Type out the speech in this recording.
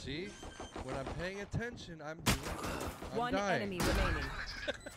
See? When I'm paying attention, I'm doing. I'm One dying. enemy remaining.